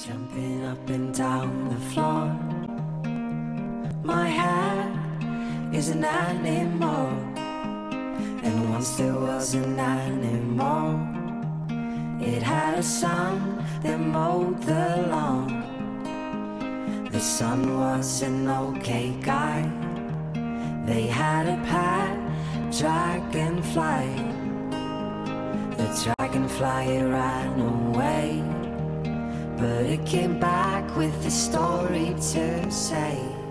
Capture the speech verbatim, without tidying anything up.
Jumping up and down the floor. My hair is an animal, and once there was an animal. It had a son that mowed the lawn. The son was an okay guy. They had a pet dragonfly. The dragonfly ran away, but it came back with a story to say.